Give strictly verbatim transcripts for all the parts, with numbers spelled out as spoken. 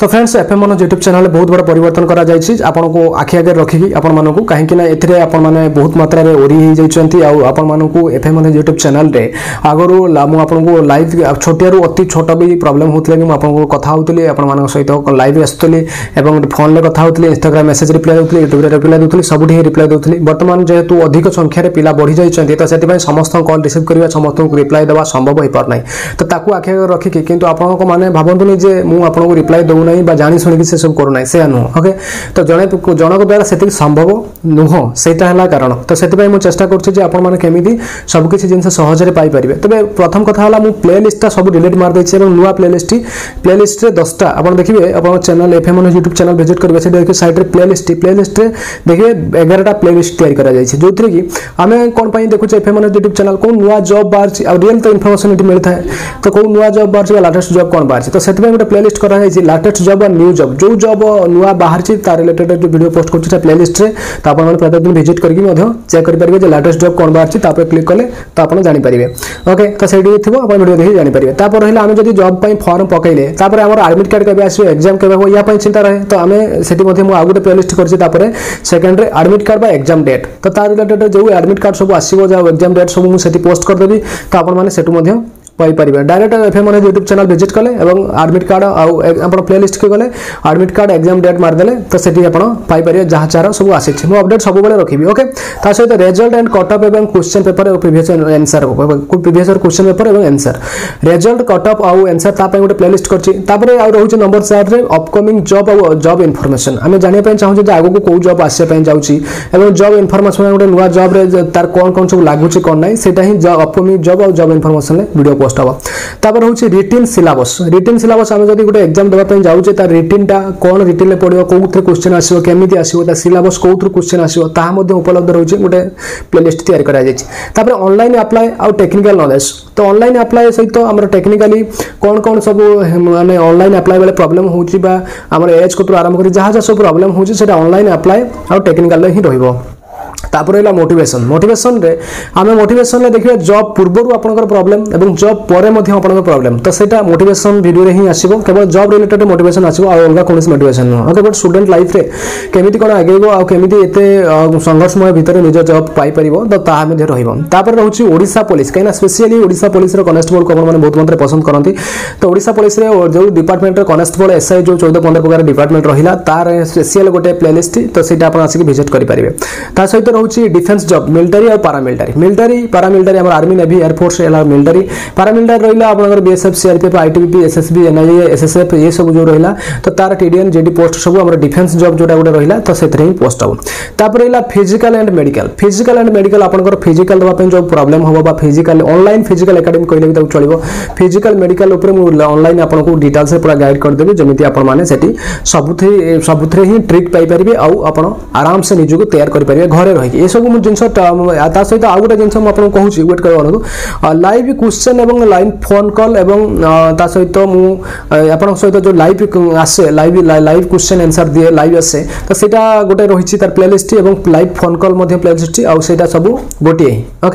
तो friends FM मन YouTube channel बहुत बड़ा परिवर्तन करा जायछि आपन को आखि आगे रखिकी आपन मानन को काहे कि ना एथिरे आपन माने बहुत मात्रा रे ओरी हे जायछंती आ आपन मानन को एफएम मन यूट्यूब चैनल रे आगरो मु आपन को लाइव छोटिया रु अति छोटा भी प्रॉब्लम होतले कि मु आपन को कथा होतली आपन मानन सहित लाइव आस्तली एवं फोन ले कथा होतली इंस्टाग्राम मेसेज रिप्लाई होतली यूट्यूब रे रिप्लाई होतली सबठी रिप्लाई होतली वर्तमान जेहेतु अधिक संख्या रे पिला बढ़ी जायछंती त सेति पय समस्त कॉल रिसीव करबा समस्त को रिप्लाई देबा संभव होई पार नै तो ताकू आखि आगे रखिकी किंतु आपन को माने भाबंतुनी जे मु आपन को रिप्लाई दउ नै बा जानि सुनि से सब करू नै से नु ओके तो जणे जनक द्वारा सेति संभव नुह सेटा हला कारण तो सेति पय मु चेष्टा करछि जे आपन माने केमिति सब किछि जिंस सहज रे पाई परिबे तबे प्रथम कथा हला मु प्लेलिस्ट ता सब डिलीट मार दै छी एवं नुवा प्लेलिस्ट प्लेलिस्ट रे दस टा आपन देखिबे आपन चैनल एफएम मन यूट्यूब चैनल विजिट करबे से देखि साइड रे प्लेलिस्ट प्लेलिस्ट रे देखिबे ग्यारह टा प्लेलिस्ट तैयार करा जाय छी जोथरे कि हमें कोन पय देखु छ एफएम मन यूट्यूब चैनल को नुवा जॉब बार छी आ रियल तो इंफॉर्मेशन इति मिलता है तो को नुवा जॉब बार छी लेटेस्ट जॉब कोन बार छी तो सेति पय गोटे प्लेलिस्ट करा जाय छी लेटेस्ट जॉब और न्यू जॉब जो जॉब नुआ बाहर छी तार रिलेटेड जो वीडियो पोस्ट करछि प्लेलिस्ट रे त आपन मन प्रत्येक दिन विजिट करके मध्य चेक करि परिबे जे लेटेस्ट जॉब कोन बाहर छी ता पे क्लिक करले त आपन जानि परिबे ओके तो सेडी थिबो आपन वीडियो देखि जानि परिबे ता पर रहला हम जदी जॉब पय फॉर्म पकैले ता पर हमर एडमिट कार्ड केबे आसी एग्जाम केबे हो या पय चिंता रहे तो हमें सेटी मध्य मु आगुटे प्लेलिस्ट करछि ता पर सेकंड रे एडमिट कार्ड बा एग्जाम डेट तो तार रिलेटेड जो एडमिट कार्ड सब आसीबो जा एग्जाम डेट सब मु सेटी पोस्ट कर देबी तो आपन माने सेटु मध्य पाई परिबे डायरेक्ट एफएम मन यूट्यूब चैनल विजिट कले एवं एडमिट कार्ड आ अपन प्लेलिस्ट के गले एडमिट कार्ड एग्जाम डेट मार देले तो सेठी अपन पाई परिबे जहा चारा सब आसी छी मु अपडेट सब बेले रखिबी ओके ता सहित रिजल्ट एंड कट ऑफ एवं क्वेश्चन पेपर और प्रीवियस आंसर को प्रीवियस क्वेश्चन पेपर एवं आंसर रिजल्ट कट ऑफ आ आंसर ता पय गोटे प्लेलिस्ट करछि तापरे आ रहउछि नंबर चार रे अपकमिंग जॉब और जॉब इन्फॉर्मेशन हमें जानिया पय चाहू जे आगो को को जॉब आसे पय जाउछि एवं जॉब इन्फॉर्मेशन गोटे नुवा जॉब रे तार कोन कोन सब लागुछि कोन नै सेटा ही अपकमिंग जॉब और जॉब इन्फॉर्मेशन ले वीडियो पोस्ट हबो तापर होछि रिटन सिलेबस रिटन सिलेबस हम जदी गुटे एग्जाम देबा पय जाउचे ता रिटन टा कोन रिटन ले पडियो कोउथरे क्वेश्चन आसीबो केमिति आसीबो ता सिलेबस कोउथरे क्वेश्चन आसीबो ता मध्ये उपलब्ध रहउचे गुटे प्लेलिस्ट तयार करा जायछि तापर ऑनलाइन अप्लाई आ टेक्निकल नॉलेज तो ऑनलाइन अप्लाई सहित हमर टेक्निकली कोन कोन सब माने ऑनलाइन अप्लाई वाले प्रॉब्लम होछि बा हमर एज को तो आरंभ करी जहा जहा सब प्रॉब्लम होछि सेटा ऑनलाइन अप्लाई आ टेक्निकल ही रहइबो तापर एला मोटिवेशन मोटिवेशन रे हमें मोटिवेशन ले देखिए जॉब पूर्व आपनकर प्रॉब्लम एवं जॉब परे मध्ये आपनकर प्रॉब्लम तो सेटा मोटिवेशन वीडियो रे ही आसीबो केवल जॉब रिलेटेड मोटिवेशन आसीबो आ अलगा कोनस मोटिवेशन न ओके बट स्टूडेंट लाइफ रे केमिति कोन आगेबो आ केमिति एते संघर्षमय भीतर निज जॉब पाई परिबो तो ता मध्ये रहिबो तापर रहउची ओडिसा पुलिस कैना स्पेशली ओडिसा पुलिस रो कांस्टेबल को माने बहुत मात्रा पसंद करंती तो ओडिसा पुलिस रे जो डिपार्टमेंट रे कांस्टेबल एसआई जो चौदह पंद्रह प्रकार डिपार्टमेंट रहिला तार स्पेशल गोटे प्लेलिस्ट तो सेटा आपण आसी विजिट करि परिबे ता सहित रहउची डिफेंस जॉब मिलिटरी और पैरामिलिटरी मिलिटरी पैरामिलिटरी हमर आर्मी नेवी एयर फोर्स एला मिलिटरी पैरामिलिटरी रहिला आपनकर BSF CRPF ITBP SSB NIA SSF ये सब जो रहिला तो तार टीडीएन जेडी पोस्ट सब हमर डिफेंस जॉब जोटा गोटे रहिला तो सेथरे ही पोस्ट हो तापर रहिला physical and medical physical and medical आपनकर फिजिकल दबा पे जो प्रॉब्लम होबा बा फिजिकल ऑनलाइन फिजिकल एकेडमी कहले भी त चलिबो फिजिकल मेडिकल ऊपर मु ऑनलाइन आपनको डिटेल से पूरा गाइड कर देबे जेमिति आपन माने सेठी सबुथे सबुथरे ही ट्रिक पाई परिबे आ आपन आराम से निजु को तैयार कर परिबे घरे रहि ए सब मु जिंस ता सहित आ गोटे जिंस आपन कहूची वेट कर लाइव क्वेश्चन एवं लाइन फोन कॉल एवं ता सहित मु आपन सहित जो लाइव आसे लाइव लाइव क्वेश्चन आंसर दिए लाइव आसे तो सेटा गोटे रहिछि तार प्लेलिस्ट एवं लाइव फोन कॉल मध्ये प्लेलिस्ट आ सेटा सब गोटे ओके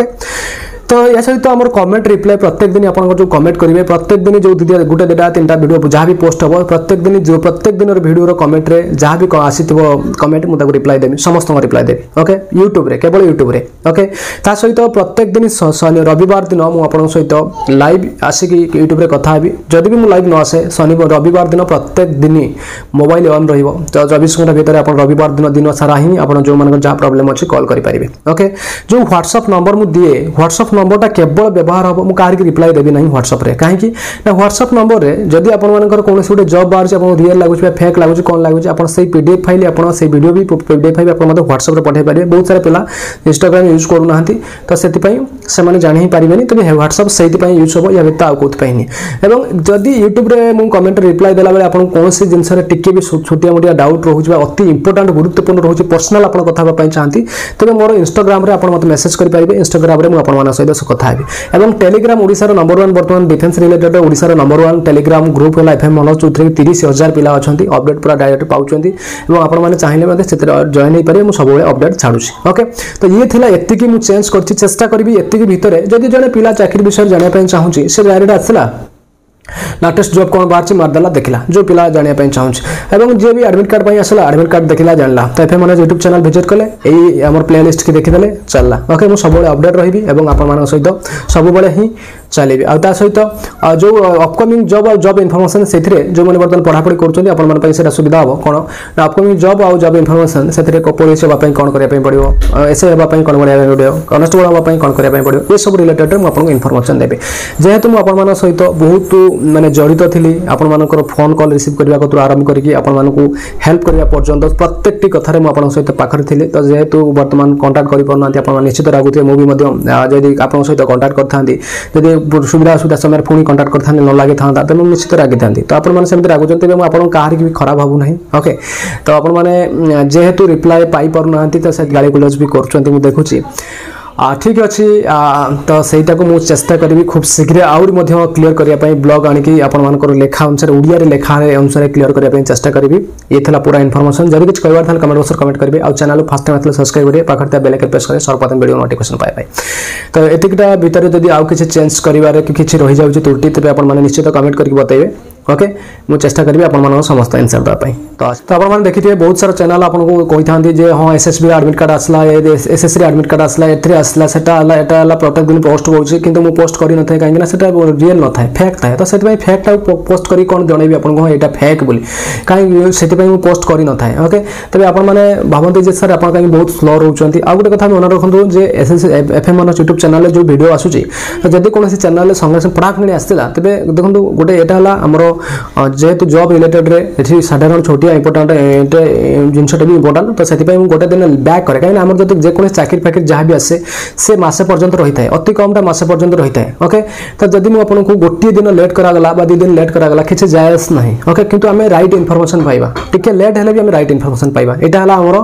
तो या सहित तो हमर कमेंट रिप्लाई प्रत्येक दिन आपन जो कमेंट करिवे प्रत्येक दिन जो गुटे देटा तीनटा वीडियो जहाँ भी पोस्ट हो प्रत्येक दिन जो प्रत्येक दिन वीडियो कमेंट रे जहाँ भी आसीथिबो कमेंट मु ताको रिप्लाई देबी समस्त रिप्लाई देबी ओके यूट्यूब रे केवल यूट्यूब रे ओके ता सहित प्रत्येक दिन शनि रविवार दिन मु आपन सहित लाइव आसी कि यूट्यूब रे कथा हेबी जदि भी मु लाइव न आसे शनिवार रविवार दिन प्रत्येक दिन मोबाइल ऑन रहिबो तो चौबीस घंटा भीतर आपन रविवार दिन दिन सारा ही आपन जो मानकर जहाँ प्रॉब्लम अछि कॉल करि परिबे ओके जो व्हाट्सएप नंबर मु दिए व्हाट्सएप नंबर टा केवल व्यवहार हम मु कारी रिप्लाई देबी नहीं व्हाट्सएप रे काहे कि ना व्हाट्सएप नंबर रे जदी आपन मानकर कोनोसी गोटे जॉब बार आपन रियल लागुछ बा फेक लागुछ कोन लागुछ आपन सही पीडीएफ फाइल आपन सही वीडियो भी पीडीएफ फाइल आपन मते व्हाट्सएप रे पठाई पारे बहुत सारे पिला इंस्टाग्राम यूज करू नाहंती तो सेति पई से माने जानि ही पारिबेनी तबे व्हाट्सएप सेति पई यूज होबो या बेता कोत पई नि एवं जदी यूट्यूब रे मु कमेंट रिप्लाई देला बेले आपन कोनोसी जिंस रे टिके भी छोटिया मोटिया डाउट रहउछ बा अति इंपोर्टेंट गुरुत्वपूर्ण रहउछ पर्सनल आपन कथा पई चाहंती तबे मोर इंस्टाग्राम रे आपन मते मेसेज करि पारिबे इंस्टाग्राम रे मु आपन माना सहित कथा हेबी एवं टेलीग्राम ओडिसा रो नंबर वन वर्तमान डिफेंस रिलेटेड ओडिसा रो नंबर वन टेलीग्राम ग्रुप है एफएम मनोज चौधरी तीस हजार पिला अछंती अपडेट पूरा डायरेक्ट पाउचंती एवं आपण माने चाहिले मते सेते जॉइन हे पारे मु सब बेले अपडेट छाडुछी ओके तो ये थिला एत्तिकी मु चेंज करछि चेष्टा करबी एत्तिकी भितरे जदि जने पिला चाकरी विषय जाने पय चाहूची से डायरेक्ट आसला लाटेस्ट जॉब कौन बाहर मारदेला देखला जो पिला जानापी चाहूँ जी भी एडमिट कार्ड पर आसला एडमिट कार्ड देखला जानला तो F M YouTube channel visit कले यही आम प्ले लिस्ट की देखीदे चलला ओके मुझे सब अपडेट रही और सहित सब ही चलिए आ सहित जो अपकमिंग जॉब और जॉब इनफॉरमेशन से जो मैंने बर्तमान पढ़ापढ़ी कर सुविधा हम कौन ना अपकमिंग जॉब और जॉब इनफॉरमेशन से पुलिस हाँपाई कौन करने पड़ो एस आई हाँपाई कौन करने पड़ो कनेस्टेबल हाँपाई कौन करने पड़ो ये सब रिलेटेड मुझे इनफॉरमेशन देवी जेहेतु मुझे सहित बहुत माने जड़ित थी आपण मानकर फोन कॉल रिसीव करने को आरंभ करके आपण हेल्प करने पर्यंत प्रत्येक कथार मुझे सहित पाखे थी तो जेहेतु बर्तमान कंटाक्ट कर निश्चित रागुए मुझे आप सहित कंटाक्ट करते सुविधा असुविधा समय पुणी कंटाक्ट करता न लगी था तो निश्चित रागी था तो आपसे रागुंट मुझे कहार भी खराब भावू ना ओके तो आपने जेहेतु रिप्लाई पाई पार ना तो से गाड़ी गुलज भी कर देखुची ठीक अच्छे तो सहीटा को मुझे चेष्टा करी खूब शीघ्र आउरी क्लीयर करने ब्लॉग आणिकी आपर लेखा अनुसार ओडिया लेखा अनुसार क्लीयर करने चेष्टा करी ये था पूरा इनफॉरमेशन जब कुछ कहबार था कमेंट बॉक्स कमेंट करेंगे और चैनल फर्स्ट टाइम आते सब्सक्राइब करेंगे पाखे बेल आइकन प्रेस करेंगे सर्वप्रथम वीडियो नोटिफिकेशन पाए तो एतिकटा भितर जब आउ किसी चेंज कर किसी रही जाऊँ त्रुटि तेज आप निश्चित कमेंट करके बताइए ओके मुझे चेष्टा करी आप समस्त आंसर देवाई तो तो आप देखिए बहुत सारा चैनल आपको कही था हाँ S S B admit card आसला एस एस एडमिट कार्ड आसला ए आसला से प्रत्येक दिन पोस्ट होची किंतु मु पोस्ट करी न थाए कहीं सेटा रियल न थाए फेक थाए तो से फेकटा पोस्ट करी कौन जनइबी आपको हाँ यहाँ फेक बोली कहीं से पोस्ट करी न थाए ओके तबे आप भावती जे सर आप कहीं बहुत स्लो रोचे आ गोटे कथा मन रखु जे S S F M YouTube channel जो वीडियो आसूची जब कौन चैनल संगे संगे पड़ाक मिली आसला तेज देखो गोटे यहाँ आमर जेहेतु जॉब रिलेटेड रे साधारण छोटिया इंपोर्टाट जिनटा भी इंपोर्टाट तो से गोटे दिन बैक करे कहीं आम जब जेको चाकरी फाकरी जहाँ भी आसे से मसे पर्यंत रही है अति कमटा मसे पर्यंत रही है ओके तो जब मुझे गोटे दिन लेट करागला दी दिन लेट करागला किसी जायस ना ओके किंतु आम राइट इनफॉरमेशन पाइबा टिके लेट है भी आम राइट इनफॉरमेशन पाइबा यहाँ है आमर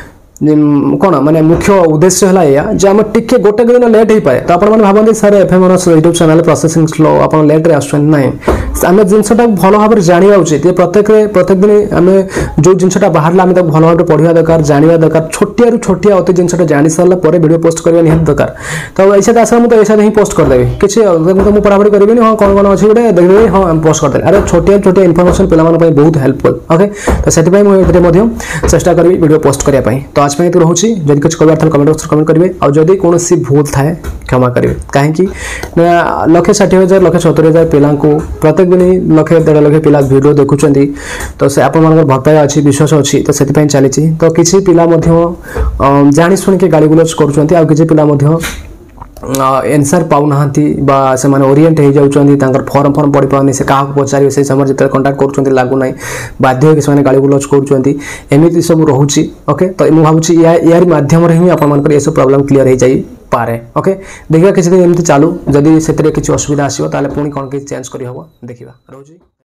कौन माने मुख्य उद्देश्य है या जे आम टिके गोटे दिन लेट हो पाए तो आप भावती sir F M YouTube channel processing slow आप लेट रे आम जिनटा भल भाव में जाना उचित प्रत्येक प्रत्येक दिन आम जो जिनटा बाहर आम भल भाव पढ़ा दरकार जाना दरकार छोटिया छोटिया अति जिनटा जानी सारापर वीडियो पोस्ट करवा निहाती दरकार तो ऐसा आसा मुझे ऐसा ही पोस्ट करदेवी किसी मुझे पढ़ापढ़ी करी हाँ कौन कौन अच्छे गोटे देखिए हाँ पोस्ट करदे अरे छोटिया छोटिया इनफॉरमेशन पे बहुत हेल्पफुल ओके तो से चेष्टा करी वीडियो पोस्ट करने तो आज में रोचे जब कुछ कहबार कमेंट बॉक्स कमेंट करेंगे और जब कौन भूल थाए क्षमा करेंगे कहीं लक्षे षाठी हजार लक्षे सतुरी हजार पिला प्रत्येक दिन लक्षे देढ़ लक्ष पिला वीडियो देखुं तो से आप भलपाया अच्छी विश्वास अच्छी तो से चली तो किसी पिला जानी शुणिक गाड़ी गुलज कर किसी पिला एनसर पाऊना से ओरिएंट हो जाती फर्म फर्म पढ़ी पानी से क्या पचारे से समय जो कंटाक्ट कर लगुना बाध्य होकर गाड़ी गुलज करमती सब रोचे ओके तो मुझे भावी यार मध्यम ही आप सब प्रॉब्लम क्लीयर हो जाए पारे ओके देखिए किसी दिन एमती चालू जदि से किसी असुविधा आसो पुणी कौन कि चेंज कर देखा रोज।